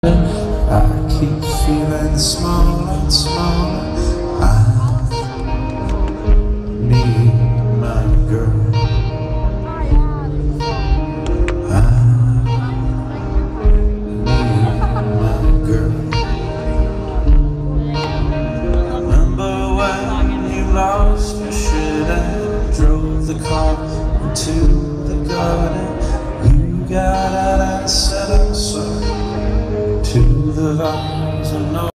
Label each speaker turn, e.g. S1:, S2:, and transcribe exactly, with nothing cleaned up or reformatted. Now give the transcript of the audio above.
S1: I keep feeling smaller and smaller. I need my girl. I need my girl. Remember when you lost your shit and drove the car into the garden? You got out and said I'm sorry to the vines. I know